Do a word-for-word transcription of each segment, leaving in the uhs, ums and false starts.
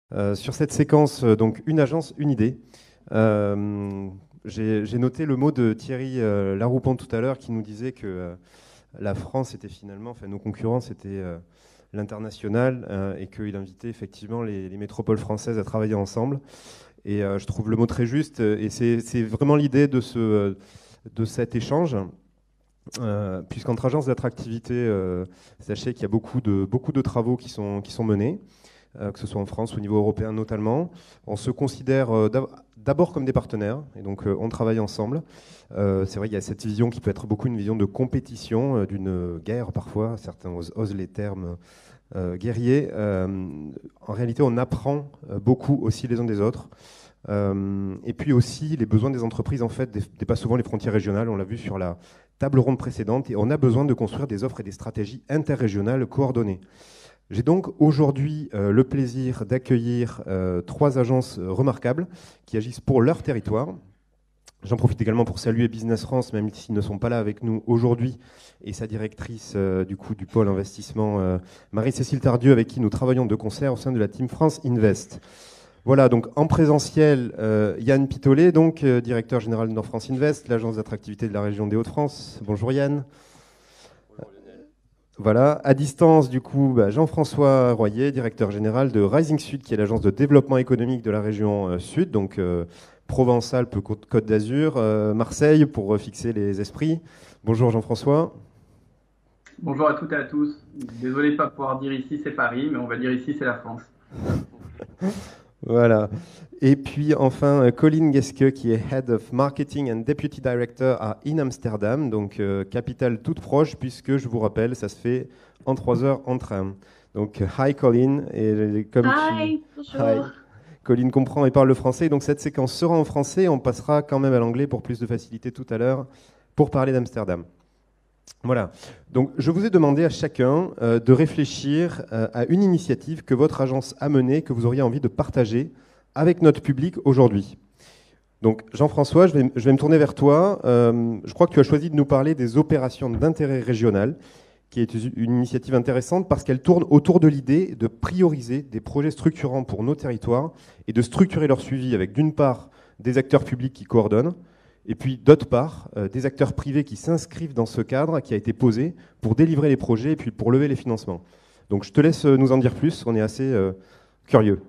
Euh, sur cette séquence, euh, donc une agence, une idée. Euh, j'ai j'ai noté le mot de Thierry euh, Laroupon tout à l'heure qui nous disait que euh, la France était finalement, enfin nos concurrents c'était euh, l'international euh, et qu'il invitait effectivement les, les métropoles françaises à travailler ensemble. Et euh, je trouve le mot très juste et c'est c'est vraiment l'idée de, ce, de cet échange. Euh, puisqu'entre agences d'attractivité, euh, sachez qu'il y a beaucoup de, beaucoup de travaux qui sont, qui sont menés. Euh, que ce soit en France ou au niveau européen notamment. On se considère euh, d'abord comme des partenaires, et donc euh, on travaille ensemble. Euh, c'est vrai qu'il y a cette vision qui peut être beaucoup une vision de compétition, euh, d'une guerre parfois, certains osent, osent les termes euh, guerriers. Euh, en réalité, on apprend euh, beaucoup aussi les uns des autres. Euh, et puis aussi, les besoins des entreprises, en fait, dépassent souvent les frontières régionales. On l'a vu sur la table ronde précédente, et on a besoin de construire des offres et des stratégies interrégionales coordonnées. J'ai donc aujourd'hui euh, le plaisir d'accueillir euh, trois agences euh, remarquables qui agissent pour leur territoire. J'en profite également pour saluer Business France, même s'ils ne sont pas là avec nous aujourd'hui, et sa directrice euh, du coup du pôle investissement, euh, Marie-Cécile Tardieu, avec qui nous travaillons de concert au sein de la team France Invest. Voilà, donc en présentiel, euh, Yann Pitolet, donc euh, directeur général de Nord France Invest, l'agence d'attractivité de la région des Hauts-de-France. Bonjour Yann. Voilà, à distance, du coup, bah, Jean-François Royer, directeur général de Rising Sud, qui est l'agence de développement économique de la région euh, Sud, donc euh, Provence-Alpes, Côte, Côte d'Azur, euh, Marseille, pour euh, fixer les esprits. Bonjour Jean-François. Bonjour à toutes et à tous. Désolé de ne pas pouvoir dire ici c'est Paris, mais on va dire ici c'est la France. Voilà. Et puis enfin, euh, Colin Geske, qui est Head of Marketing and Deputy Director à In Amsterdam, donc euh, capitale toute proche, puisque je vous rappelle, ça se fait en trois heures en train. Donc, euh, hi Colin, et comme tu... Hi, Hi. bonjour. Colin comprend et parle le français, donc cette séquence sera en français, on passera quand même à l'anglais pour plus de facilité tout à l'heure, pour parler d'Amsterdam. Voilà. Donc, je vous ai demandé à chacun euh, de réfléchir euh, à une initiative que votre agence a menée, que vous auriez envie de partager avec notre public aujourd'hui. Donc, Jean-François, je vais, je vais me tourner vers toi. Euh, je crois que tu as choisi de nous parler des opérations d'intérêt régional, qui est une initiative intéressante parce qu'elle tourne autour de l'idée de prioriser des projets structurants pour nos territoires et de structurer leur suivi avec, d'une part, des acteurs publics qui coordonnent, et puis, d'autre part, euh, des acteurs privés qui s'inscrivent dans ce cadre qui a été posé pour délivrer les projets et puis pour lever les financements. Donc, je te laisse euh, nous en dire plus, on est assez euh, curieux.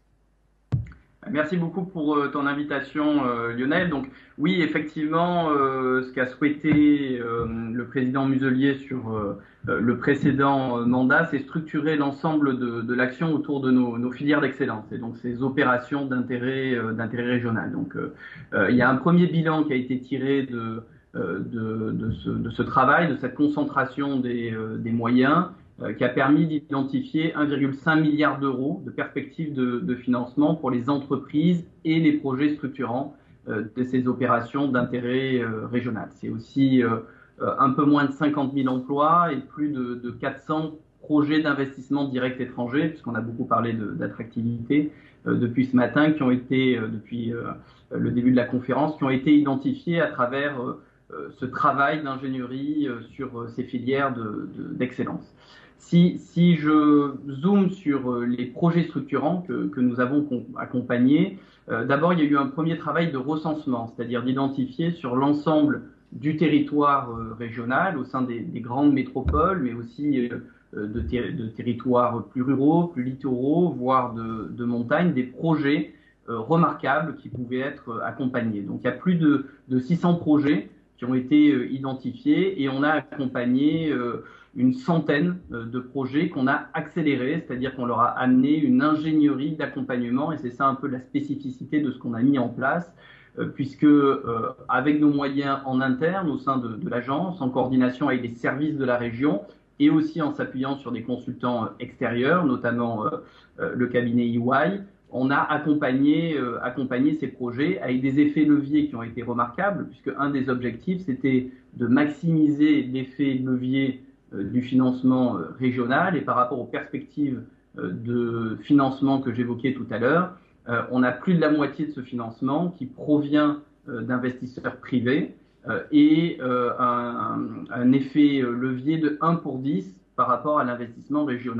Merci beaucoup pour euh, ton invitation, euh, Lionel. Donc oui, effectivement, euh, ce qu'a souhaité euh, le président Muselier sur euh, le précédent mandat, c'est structurer l'ensemble de, de l'action autour de nos, nos filières d'excellence et donc ces opérations d'intérêt euh, d'intérêt régional. Donc euh, euh, il y a un premier bilan qui a été tiré de euh, de, de, ce, de ce travail, de cette concentration des, euh, des moyens, euh, qui a permis d'identifier un virgule cinq milliard d'euros de perspectives de, de financement pour les entreprises et les projets structurants euh, de ces opérations d'intérêt euh, régional. C'est aussi euh, un peu moins de cinquante mille emplois et plus de, de quatre cents projets d'investissement direct étranger, puisqu'on a beaucoup parlé d'attractivité euh, depuis ce matin, qui ont été, euh, depuis euh, le début de la conférence, qui ont été identifiés à travers euh, ce travail d'ingénierie euh, sur ces filières d'excellence. De, de, si, si je zoome sur euh, les projets structurants que, que nous avons accompagnés, euh, d'abord il y a eu un premier travail de recensement, c'est-à-dire d'identifier sur l'ensemble du territoire euh, régional, au sein des, des grandes métropoles, mais aussi euh, de, ter de territoires plus ruraux, plus littoraux, voire de, de montagnes, des projets euh, remarquables qui pouvaient être euh, accompagnés. Donc il y a plus de, de six cents projets qui ont été euh, identifiés et on a accompagné euh, une centaine euh, de projets qu'on a accélérés, c'est-à-dire qu'on leur a amené une ingénierie d'accompagnement et c'est ça un peu la spécificité de ce qu'on a mis en place puisque euh, avec nos moyens en interne au sein de, de l'agence, en coordination avec des services de la région et aussi en s'appuyant sur des consultants extérieurs, notamment euh, euh, le cabinet E Y, on a accompagné, euh, accompagné ces projets avec des effets leviers qui ont été remarquables, puisque un des objectifs, c'était de maximiser l'effet levier euh, du financement euh, régional et par rapport aux perspectives euh, de financement que j'évoquais tout à l'heure, Euh, on a plus de la moitié de ce financement qui provient euh, d'investisseurs privés euh, et euh, un, un, effet levier de un pour dix par rapport à l'investissement régional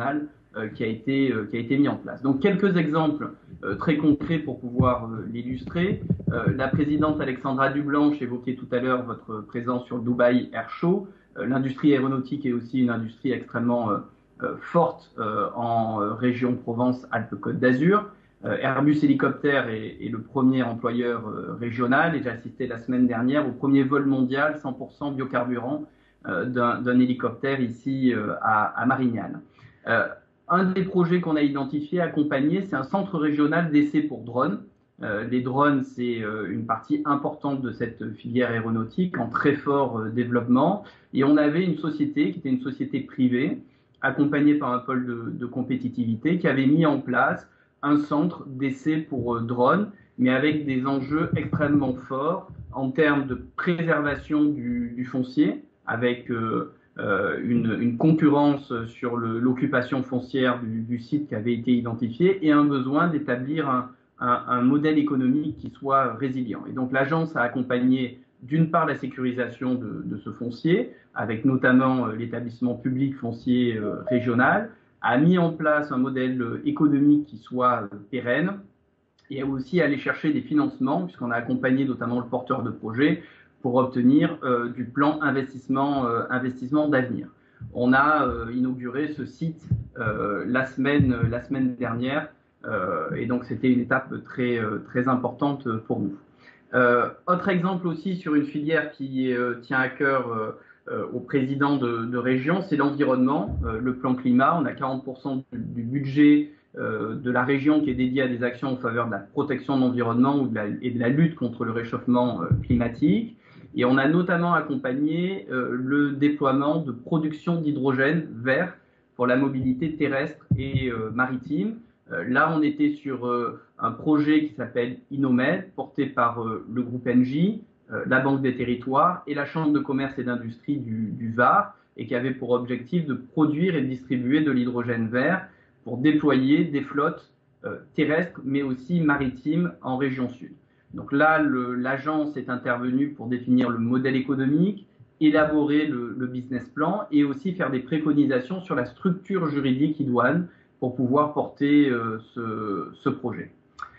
euh, qui a été, euh, qui a été mis en place. Donc quelques exemples euh, très concrets pour pouvoir euh, l'illustrer. Euh, la présidente Alexandra Dublanche évoquait tout à l'heure votre présence sur le Dubai Air Show. Euh, L'industrie aéronautique est aussi une industrie extrêmement euh, euh, forte euh, en euh, région Provence-Alpes-Côte d'Azur. Euh, Airbus Hélicoptère est, est le premier employeur euh, régional et j'ai assisté la semaine dernière au premier vol mondial cent pour cent biocarburant euh, d'un hélicoptère ici euh, à, à Marignane. Euh, un des projets qu'on a identifié, accompagné, c'est un centre régional d'essai pour drones. Euh, les drones, c'est euh, une partie importante de cette filière aéronautique en très fort euh, développement. Et on avait une société qui était une société privée, accompagnée par un pôle de, de compétitivité, qui avait mis en place un centre d'essai pour euh, drones, mais avec des enjeux extrêmement forts en termes de préservation du, du foncier, avec euh, euh, une, une concurrence sur l'occupation foncière du, du site qui avait été identifié et un besoin d'établir un, un, un modèle économique qui soit résilient. Et donc l'agence a accompagné d'une part la sécurisation de, de ce foncier, avec notamment euh, l'établissement public foncier euh, régional, a mis en place un modèle économique qui soit euh, pérenne et a aussi allé chercher des financements, puisqu'on a accompagné notamment le porteur de projet pour obtenir euh, du plan investissement, euh, investissement d'avenir. On a euh, inauguré ce site euh, la, semaine, la semaine dernière, euh, et donc c'était une étape très, euh, très importante pour nous. Euh, autre exemple aussi sur une filière qui euh, tient à cœur euh, euh, au président de, de région, c'est l'environnement, euh, le plan climat. On a quarante pour cent du, du budget euh, de la région qui est dédié à des actions en faveur de la protection de l'environnement et de la lutte contre le réchauffement euh, climatique. Et on a notamment accompagné euh, le déploiement de production d'hydrogène vert pour la mobilité terrestre et euh, maritime. Euh, là, on était sur euh, un projet qui s'appelle Inomed, porté par euh, le groupe Engie, euh, la Banque des Territoires et la Chambre de commerce et d'industrie du, du Var, et qui avait pour objectif de produire et de distribuer de l'hydrogène vert pour déployer des flottes euh, terrestres, mais aussi maritimes en région sud. Donc là, l'agence est intervenue pour définir le modèle économique, élaborer le, le business plan et aussi faire des préconisations sur la structure juridique idoine pour pouvoir porter euh, ce, ce projet.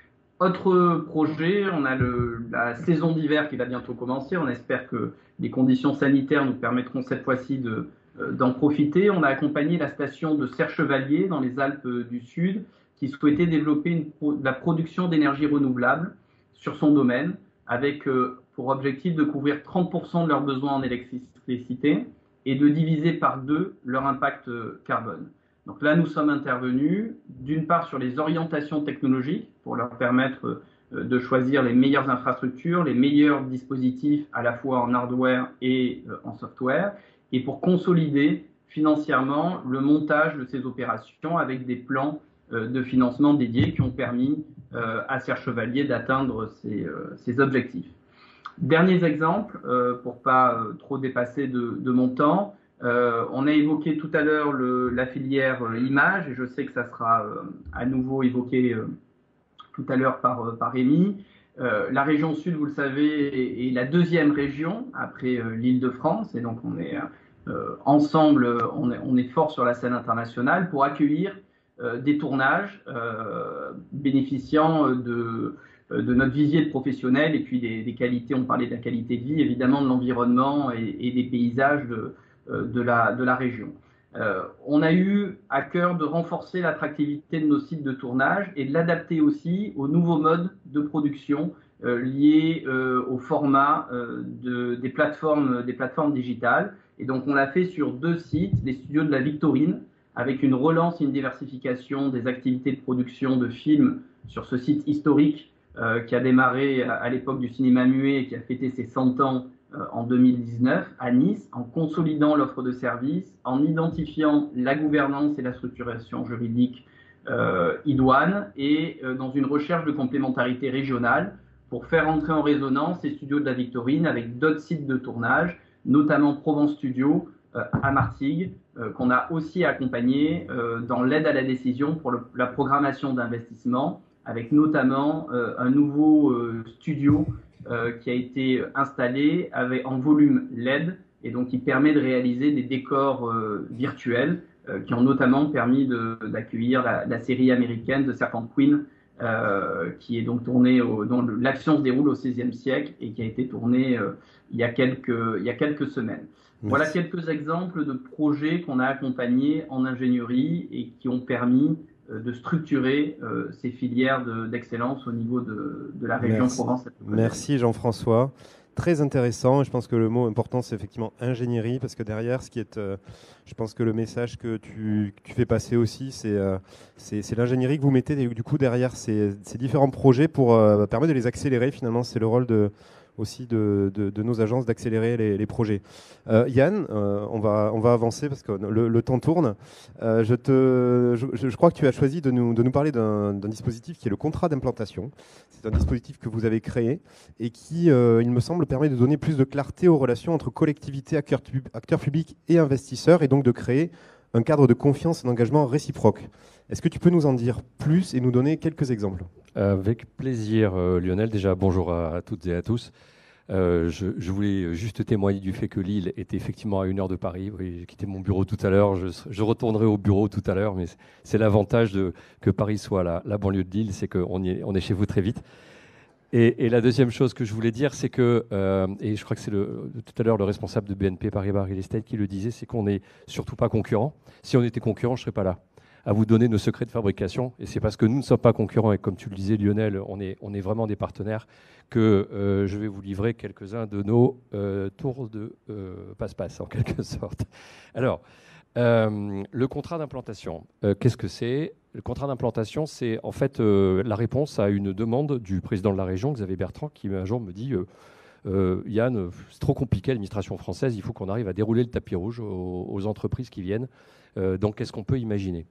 Autre projet, on a le, la saison d'hiver qui va bientôt commencer. On espère que les conditions sanitaires nous permettront cette fois-ci de, euh, d'en profiter. On a accompagné la station de Serre-Chevalier dans les Alpes du Sud qui souhaitait développer une pro, la production d'énergie renouvelable sur son domaine, avec euh, pour objectif de couvrir trente pour cent de leurs besoins en électricité et de diviser par deux leur impact euh, carbone. Donc là, nous sommes intervenus, d'une part sur les orientations technologiques, pour leur permettre euh, de choisir les meilleures infrastructures, les meilleurs dispositifs à la fois en hardware et euh, en software, et pour consolider financièrement le montage de ces opérations avec des plans euh, de financement dédiés qui ont permis Euh, à Serre-Chevalier d'atteindre ses, euh, ses objectifs. Derniers exemples, euh, pour pas euh, trop dépasser de, de mon temps, euh, on a évoqué tout à l'heure la filière euh, image, et je sais que ça sera euh, à nouveau évoqué euh, tout à l'heure par, euh, par Rémi. Euh, la région sud, vous le savez, est, est la deuxième région après euh, l'Île-de-France, et donc on est euh, ensemble, on est, on est fort sur la scène internationale pour accueillir Euh, des tournages euh, bénéficiant de, de notre visier de professionnels et puis des, des qualités, on parlait de la qualité de vie, évidemment de l'environnement et, et des paysages de, de, la, de la région. Euh, on a eu à cœur de renforcer l'attractivité de nos sites de tournage et de l'adapter aussi aux nouveaux modes de production euh, liés euh, au format euh, de, des, plateformes, des plateformes digitales. Et donc on l'a fait sur deux sites, les studios de la Victorine, avec une relance et une diversification des activités de production de films sur ce site historique euh, qui a démarré à, à l'époque du cinéma muet et qui a fêté ses cent ans euh, en deux mille dix-neuf à Nice, en consolidant l'offre de services, en identifiant la gouvernance et la structuration juridique euh, idoine et euh, dans une recherche de complémentarité régionale pour faire entrer en résonance ces studios de la Victorine avec d'autres sites de tournage, notamment Provence Studio, à Martigues, euh, qu'on a aussi accompagné euh, dans l'aide à la décision pour le, la programmation d'investissement, avec notamment euh, un nouveau euh, studio euh, qui a été installé avec, en volume L E D, et donc qui permet de réaliser des décors euh, virtuels euh, qui ont notamment permis d'accueillir la, la série américaine The Serpent Queen, euh, qui est donc tournée, au, dont l'action se déroule au seizième siècle et qui a été tournée euh, il y a quelques, il y a quelques semaines. Merci. Voilà quelques exemples de projets qu'on a accompagnés en ingénierie et qui ont permis de structurer euh, ces filières d'excellence au niveau de, de la région Merci. Provence-Alpes-Côte d'Azur. Merci Jean-François. Très intéressant. Je pense que le mot important, c'est effectivement ingénierie, parce que derrière, ce qui est, euh, je pense que le message que tu, que tu fais passer aussi, c'est euh, l'ingénierie que vous mettez du coup derrière ces, ces différents projets pour euh, permettre de les accélérer. Finalement, c'est le rôle de aussi de, de, de nos agences d'accélérer les, les projets. Euh, Yann, euh, on, va, on va avancer parce que le, le temps tourne. Euh, je, te, je, je crois que tu as choisi de nous, de nous parler d'un dispositif qui est le contrat d'implantation. C'est un dispositif que vous avez créé et qui, euh, il me semble, permet de donner plus de clarté aux relations entre collectivités, acteurs, acteurs publics et investisseurs, et donc de créer un cadre de confiance et d'engagement réciproque. Est-ce que tu peux nous en dire plus et nous donner quelques exemples ? Avec plaisir, euh, Lionel. Déjà, bonjour à, à toutes et à tous. Euh, je, je voulais juste témoigner du fait que Lille était effectivement à une heure de Paris. Oui, j'ai quitté mon bureau tout à l'heure. Je, je retournerai au bureau tout à l'heure, mais c'est l'avantage de que Paris soit la, la banlieue de Lille, c'est qu'on on est chez vous très vite. Et, et la deuxième chose que je voulais dire, c'est que, euh, et je crois que c'est tout à l'heure le responsable de B N P Paribas Real Estate qui le disait, c'est qu'on n'est surtout pas concurrents. Si on était concurrents, je ne serais pas là à vous donner nos secrets de fabrication. Et c'est parce que nous ne sommes pas concurrents, et comme tu le disais, Lionel, on est, on est vraiment des partenaires, que euh, je vais vous livrer quelques-uns de nos euh, tours de euh, passe-passe, en quelque sorte. Alors, euh, le contrat d'implantation, euh, qu'est-ce que c'est? Le contrat d'implantation, c'est en fait euh, la réponse à une demande du président de la région, Xavier Bertrand, qui un jour me dit euh, euh, Yann, c'est trop compliqué l'administration française, il faut qu'on arrive à dérouler le tapis rouge aux, aux entreprises qui viennent. Euh, donc, qu'est-ce qu'on peut imaginer?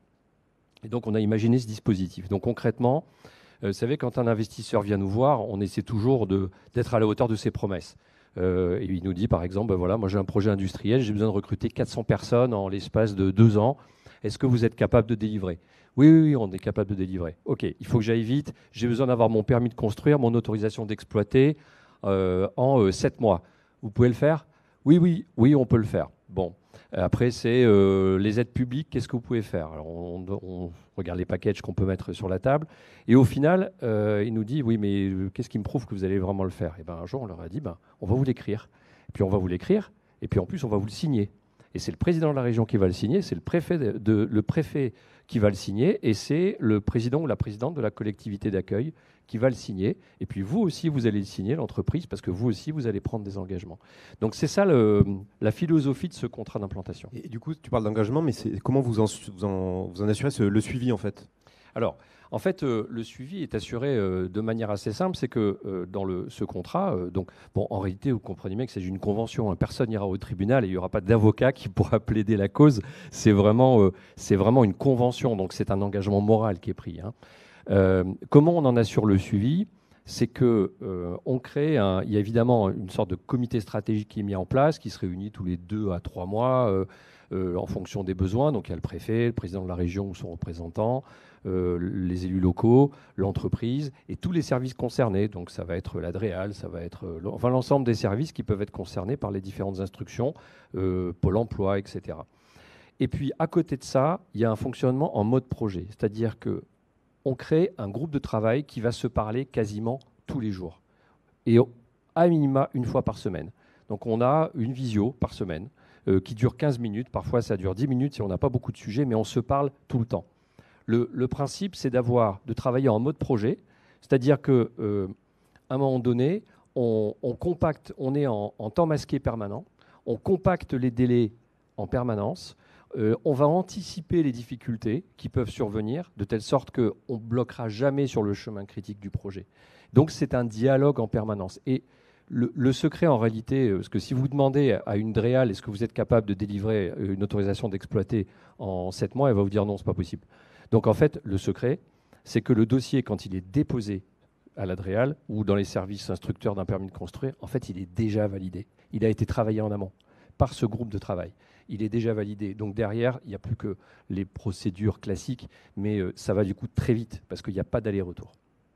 Et donc, on a imaginé ce dispositif. Donc, concrètement, euh, vous savez, quand un investisseur vient nous voir, on essaie toujours d'être à la hauteur de ses promesses. Euh, et il nous dit, par exemple, ben voilà, moi j'ai un projet industriel, j'ai besoin de recruter quatre cents personnes en l'espace de deux ans. Est-ce que vous êtes capable de délivrer? Oui, oui, oui, on est capable de délivrer. OK, il faut que j'aille vite. J'ai besoin d'avoir mon permis de construire, mon autorisation d'exploiter euh, en euh, sept mois. Vous pouvez le faire? Oui, oui, oui, on peut le faire. Bon. Après, c'est euh, les aides publiques, qu'est-ce que vous pouvez faire? Alors, on, on regarde les packages qu'on peut mettre sur la table. Et au final, euh, il nous dit, oui, mais qu'est-ce qui me prouve que vous allez vraiment le faire? Et ben, un jour, on leur a dit, ben, on va vous l'écrire. Et puis, on va vous l'écrire. Et puis, en plus, on va vous le signer. Et c'est le président de la région qui va le signer, c'est le préfet, de, de, le préfet qui va le signer, et c'est le président ou la présidente de la collectivité d'accueil qui va le signer. Et puis vous aussi, vous allez le signer, l'entreprise, parce que vous aussi, vous allez prendre des engagements. Donc c'est ça le, la philosophie de ce contrat d'implantation. Et du coup, tu parles d'engagement, mais comment vous en, vous en, vous en assurez ce, le suivi en fait? Alors, en fait, euh, le suivi est assuré euh, de manière assez simple. C'est que euh, dans le, ce contrat, euh, donc, bon, en réalité, vous comprenez bien que c'est une convention. Hein, personne n'ira au tribunal et il n'y aura pas d'avocat qui pourra plaider la cause. C'est vraiment, euh, c'est vraiment une convention. Donc, c'est un engagement moral qui est pris. Hein. Euh, comment on en assure le suivi? C'est que euh, on crée, un, il y a évidemment une sorte de comité stratégique qui est mis en place, qui se réunit tous les deux à trois mois euh, euh, en fonction des besoins. Donc, il y a le préfet, le président de la région ou son représentant. Euh, les élus locaux, l'entreprise et tous les services concernés. Donc ça va être l'Adréal, ça va être euh, enfin l'ensemble des services qui peuvent être concernés par les différentes instructions, euh, Pôle emploi, et cetera. Et puis à côté de ça, il y a un fonctionnement en mode projet, c'est-à-dire que on crée un groupe de travail qui va se parler quasiment tous les jours et à minima une fois par semaine. Donc on a une visio par semaine euh, qui dure quinze minutes, parfois ça dure dix minutes si on n'a pas beaucoup de sujets, mais on se parle tout le temps. Le, le principe, c'est d'avoir, de travailler en mode projet, c'est-à-dire qu'à euh, un moment donné, on, on compacte, on est en, en temps masqué permanent, on compacte les délais en permanence, euh, on va anticiper les difficultés qui peuvent survenir, de telle sorte qu'on ne bloquera jamais sur le chemin critique du projet. Donc c'est un dialogue en permanence. Et le, le secret, en réalité, parce que si vous demandez à une DREAL, est-ce que vous êtes capable de délivrer une autorisation d'exploiter en sept mois, elle va vous dire non, ce n'est pas possible. Donc en fait, le secret, c'est que le dossier, quand il est déposé à la DREAL ou dans les services instructeurs d'un permis de construire, en fait, il est déjà validé. Il a été travaillé en amont par ce groupe de travail. Il est déjà validé. Donc derrière, il n'y a plus que les procédures classiques, mais euh, ça va du coup très vite parce qu'il n'y a pas d'aller-retour.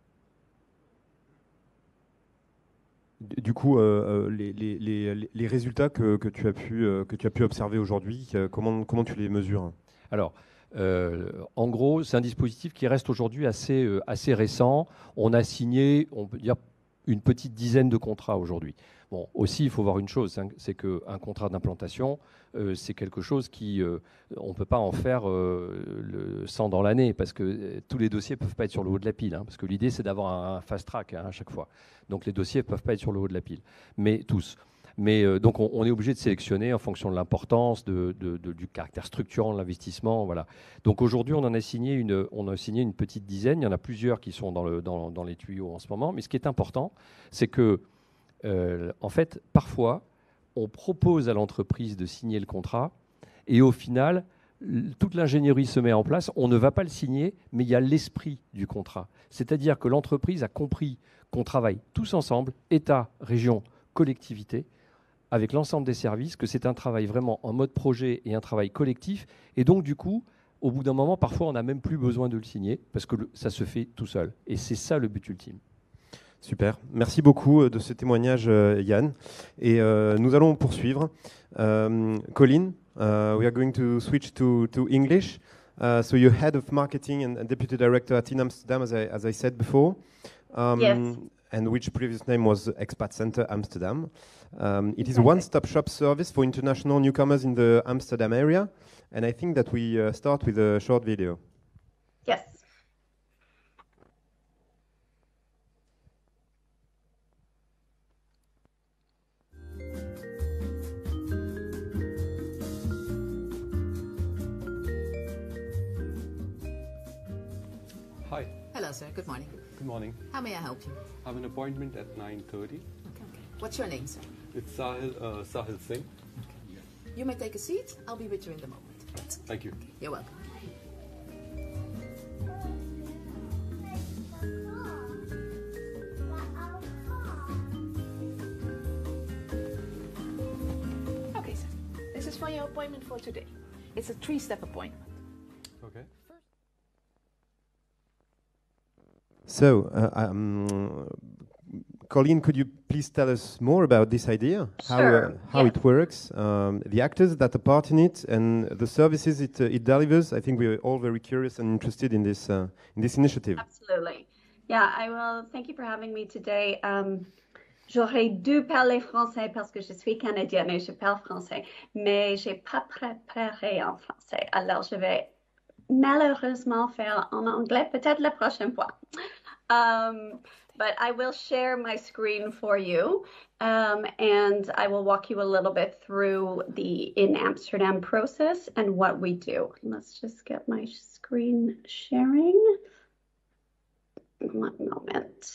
Du coup, euh, les, les, les, les résultats que, que, tu as pu, euh, que tu as pu observer aujourd'hui, euh, comment, comment tu les mesures? Alors, euh, en gros, c'est un dispositif qui reste aujourd'hui assez, euh, assez récent. On a signé, on peut dire, une petite dizaine de contrats aujourd'hui. Bon, aussi, il faut voir une chose, hein, c'est qu'un contrat d'implantation, euh, c'est quelque chose qui, euh, on ne peut pas en faire euh, le cent dans l'année, parce que euh, tous les dossiers ne peuvent pas être sur le haut de la pile, hein, parce que l'idée, c'est d'avoir un, un fast track hein, à chaque fois. Donc les dossiers ne peuvent pas être sur le haut de la pile, mais tous. Mais euh, donc on, on est obligé de sélectionner en fonction de l'importance, de, de, de, du caractère structurant de l'investissement. Voilà. Donc aujourd'hui, on en a signé une, on a signé une petite dizaine. Il y en a plusieurs qui sont dans, le, dans, dans les tuyaux en ce moment. Mais ce qui est important, c'est que, euh, en fait, parfois, on propose à l'entreprise de signer le contrat et au final, toute l'ingénierie se met en place. On ne va pas le signer, mais il y a l'esprit du contrat. C'est-à-dire que l'entreprise a compris qu'on travaille tous ensemble, État, région, collectivité, avec l'ensemble des services, que c'est un travail vraiment en mode projet et un travail collectif. Et donc, du coup, au bout d'un moment, parfois, on n'a même plus besoin de le signer parce que le, ça se fait tout seul. Et c'est ça le but ultime. Super. Merci beaucoup de ce témoignage, Yann. Et euh, nous allons poursuivre. Um, Colin, uh, we are going to switch to, to English. Uh, so you're head of marketing and, and deputy director at In Amsterdam, as I, as I said before. Um, yes. And which previous name was Expat Center Amsterdam. Um, it is a one-stop shop service for international newcomers in the Amsterdam area. And I think that we uh, start with a short video. Yes. Hi. Hello, sir. Good morning. Good morning. How may I help you? I have an appointment at nine thirty. Okay, okay. What's your name, sir? It's Sahil, uh, Sahil Singh. Okay. You may take a seat. I'll be with you in a moment. Thank you. Okay. You're welcome. Okay, sir. This is for your appointment for today. It's a three-step appointment. Okay. So, uh, um, Colleen, could you please tell us more about this idea? Sure. How, uh, how yeah. it works, um, the actors that are part in it, and the services it, uh, it delivers? I think we're all very curious and interested in this, uh, in this initiative. Absolutely. Yeah, I will. Thank you for having me today. Um, J'aurais dû parler français parce que je suis canadienne et je parle français, mais j'ai pas préparé en français. Alors, je vais malheureusement faire en anglais, peut-être la prochaine fois. Um, but I will share my screen for you, um, and I will walk you a little bit through the In Amsterdam process and what we do. Let's just get my screen sharing. One moment.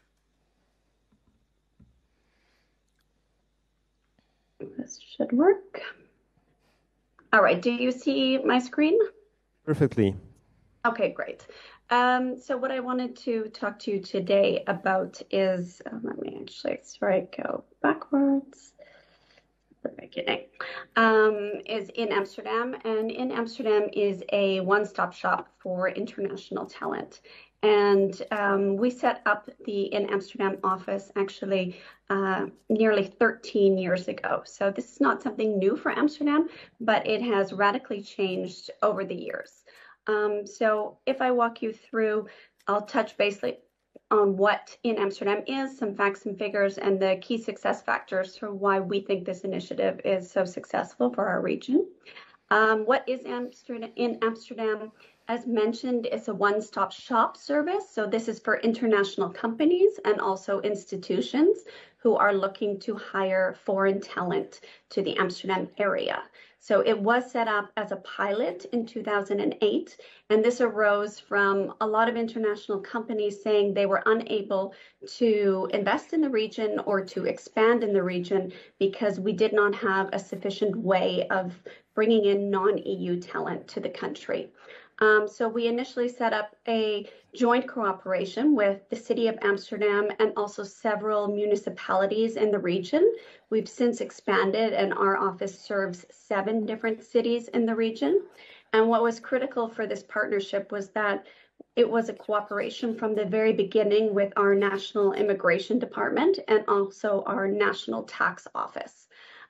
This should work. All right, do you see my screen? Perfectly. Okay, great. Um, so what I wanted to talk to you today about is, um, let me actually, sorry, go backwards. The beginning um, is In Amsterdam, and In Amsterdam is a one-stop shop for international talent. And um, we set up the In Amsterdam office actually uh, nearly thirteen years ago. So this is not something new for Amsterdam, but it has radically changed over the years. Um, so if I walk you through, I'll touch basically on what In Amsterdam is, some facts and figures, and the key success factors for why we think this initiative is so successful for our region. Um, what is Amsterdam? In Amsterdam, as mentioned, it's a one-stop shop service. So this is for international companies and also institutions who are looking to hire foreign talent to the Amsterdam area. So it was set up as a pilot in two thousand eight, and this arose from a lot of international companies saying they were unable to invest in the region or to expand in the region because we did not have a sufficient way of bringing in non-E U talent to the country. Um, so we initially set up a joint cooperation with the City of Amsterdam and also several municipalities in the region. We've since expanded, and our office serves seven different cities in the region. And what was critical for this partnership was that it was a cooperation from the very beginning with our National Immigration Department and also our National Tax Office.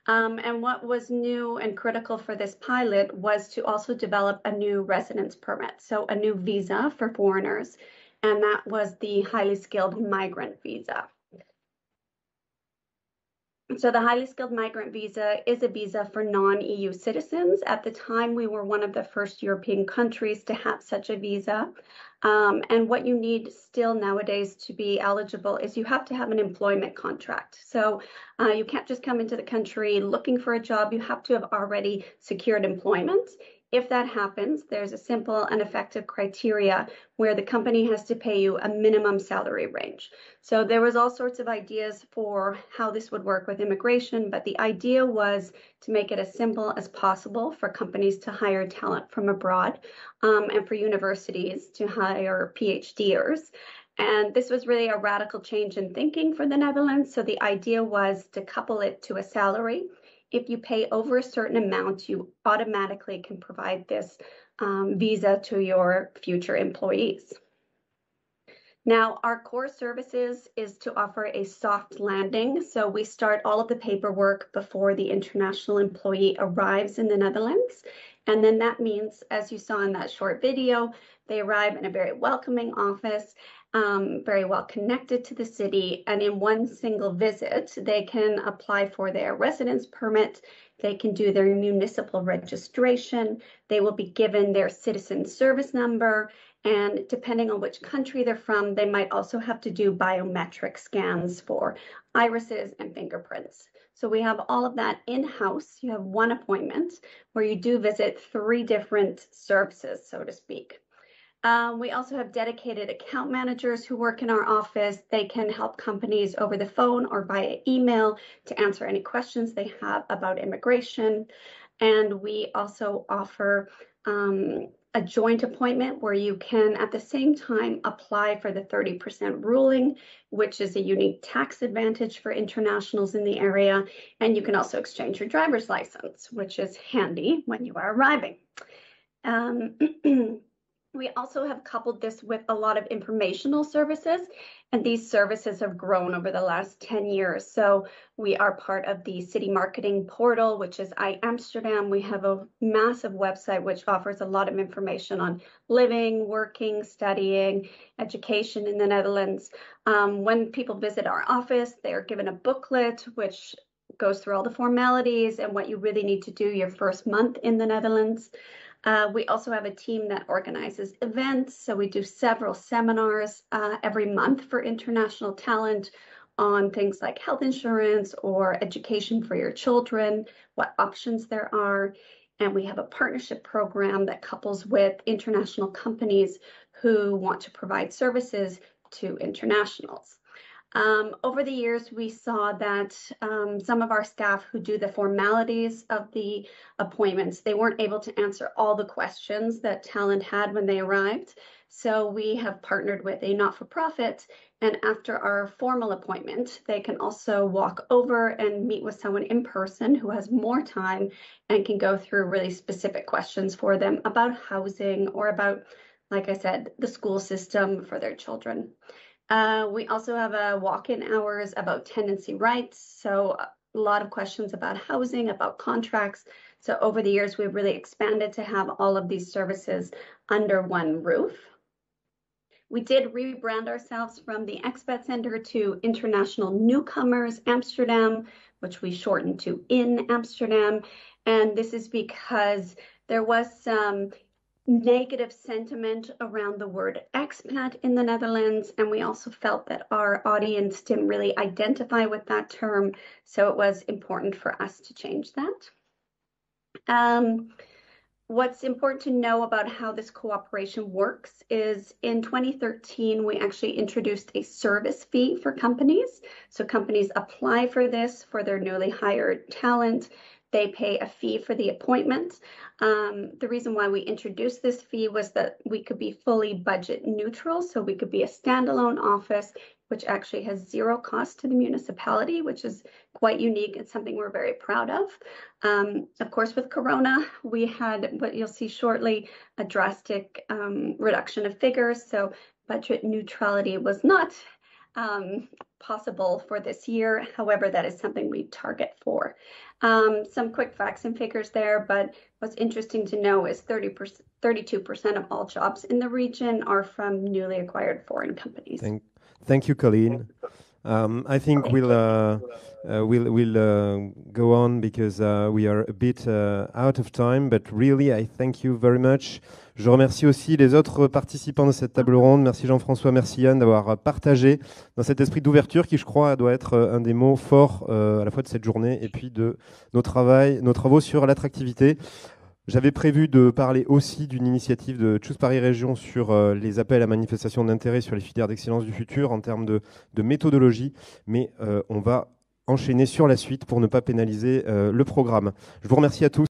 Um, and what was new and critical for this pilot was to also develop a new residence permit, so a new visa for foreigners, and that was the highly skilled migrant visa. So the highly skilled migrant visa is a visa for non-E U citizens. At the time, we were one of the first European countries to have such a visa. Um, and what you need still nowadays to be eligible is you have to have an employment contract. So uh, you can't just come into the country looking for a job. You have to have already secured employment. If that happens, there's a simple and effective criteria where the company has to pay you a minimum salary range. So there was all sorts of ideas for how this would work with immigration, but the idea was to make it as simple as possible for companies to hire talent from abroad, um, and for universities to hire PhDers. And this was really a radical change in thinking for the Netherlands. So the idea was to couple it to a salary. If you pay over a certain amount, you automatically can provide this um, visa to your future employees. Now, our core services is to offer a soft landing. So we start all of the paperwork before the international employee arrives in the Netherlands. And then that means, as you saw in that short video, they arrive in a very welcoming office, um, very well connected to the city. And in one single visit, they can apply for their residence permit. They can do their municipal registration. They will be given their citizen service number. And depending on which country they're from, they might also have to do biometric scans for irises and fingerprints. So we have all of that in-house. You have one appointment where you do visit three different services, so to speak. Um, we also have dedicated account managers who work in our office. They can help companies over the phone or via email to answer any questions they have about immigration. And we also offer um, a joint appointment where you can at the same time apply for the thirty percent ruling, which is a unique tax advantage for internationals in the area. And you can also exchange your driver's license, which is handy when you are arriving. Um, We also have coupled this with a lot of informational services, and these services have grown over the last ten years. So we are part of the city marketing portal, which is iAmsterdam. We have a massive website which offers a lot of information on living, working, studying, education in the Netherlands. Um, when people visit our office, they are given a booklet which goes through all the formalities and what you really need to do your first month in the Netherlands. Uh, we also have a team that organizes events. So we do several seminars uh, every month for international talent on things like health insurance or education for your children, what options there are. And we have a partnership program that couples with international companies who want to provide services to internationals. Um, over the years, we saw that um, some of our staff who do the formalities of the appointments, they weren't able to answer all the questions that talent had when they arrived. So we have partnered with a not-for-profit, and after our formal appointment, they can also walk over and meet with someone in person who has more time and can go through really specific questions for them about housing or about, like I said, the school system for their children. Uh, we also have a walk-in hours about tenancy rights. So a lot of questions about housing, about contracts. So over the years, we've really expanded to have all of these services under one roof. We did rebrand ourselves from the Expat Center to International Newcomers Amsterdam, which we shortened to In Amsterdam. And this is because there was some negative sentiment around the word expat in the Netherlands, and we also felt that our audience didn't really identify with that term, so it was important for us to change that. Um, what's important to know about how this cooperation works is in twenty thirteen, we actually introduced a service fee for companies. So companies apply for this for their newly hired talent. They pay a fee for the appointment. Um, the reason why we introduced this fee was that we could be fully budget neutral. So we could be a standalone office, which actually has zero cost to the municipality, which is quite unique and something we're very proud of. Um, of course, with Corona, we had what you'll see shortly, a drastic um, reduction of figures. So budget neutrality was not um, possible for this year. However, that is something we target for. Um, some quick facts and figures there, but what's interesting to know is thirty percent, thirty-two percent of all jobs in the region are from newly acquired foreign companies. Thank, thank you, Colleen. Um, I think we'll uh, uh, we'll we'll uh, go on because uh, we are a bit uh, out of time. But really, I thank you very much. Je remercie aussi les autres participants de cette table ronde. Merci Jean-François, merci Yann d'avoir partagé dans cet esprit d'ouverture qui, je crois, doit être un des mots forts euh, à la fois de cette journée et puis de nos, travail, nos travaux sur l'attractivité. J'avais prévu de parler aussi d'une initiative de Choose Paris Région sur euh, les appels à manifestation d'intérêt sur les filières d'excellence du futur en termes de, de méthodologie, mais euh, on va enchaîner sur la suite pour ne pas pénaliser euh, le programme. Je vous remercie à tous.